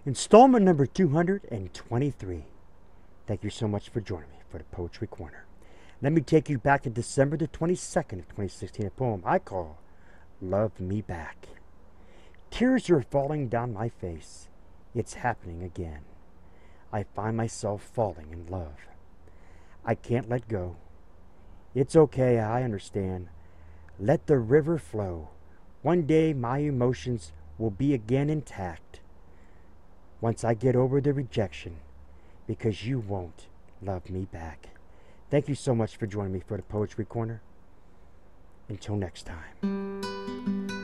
Installment number 223. Thank you so much for joining me for the Poetry Corner. Let me take you back to December the 22nd of 2016, a poem I call Love Me Back. Tears are falling down my face. It's happening again. I find myself falling in love. I can't let go. It's okay, I understand. Let the river flow. One day my emotions will be again intact. Once I get over the rejection, because you won't love me back. Thank you so much for joining me for the Poetry Corner. Until next time.